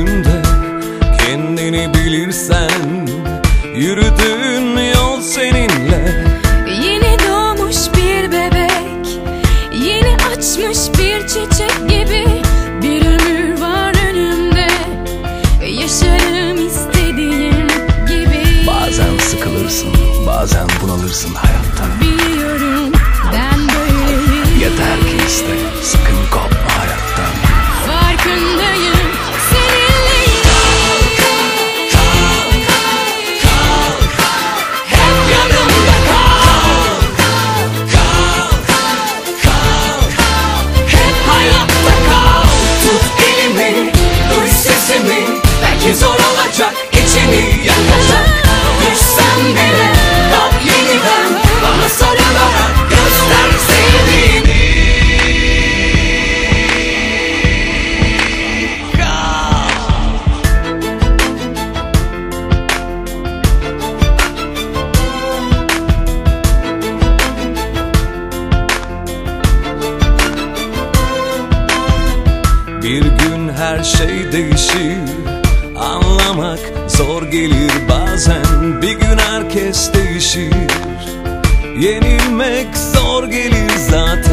önünde kendini bilirsen, yürüdüğün yol seninle. Yeni doğmuş bir bebek, yeni açmış bir çiçek gibi bir ömür var önümde, yaşarım istediğim gibi. Bazen sıkılırsın, bazen bunalırsın hayattan. Biliyorum ben böyleyim. Yeter ki iste, sakın kopma hayattan. Farkındayım, seninleyim. Hep yanımda kal. Hep hayatta kal. Tut elimi, duy sesimi. Belki zor olacak, içini yakacak. Düşsem bile kal yeniden, bana sarılarak göster sevdiğini. Bir gün her şey değişir, anlamak zor gelir bazen. Bir gün herkes değişir, yenilmek zor gelir zaten.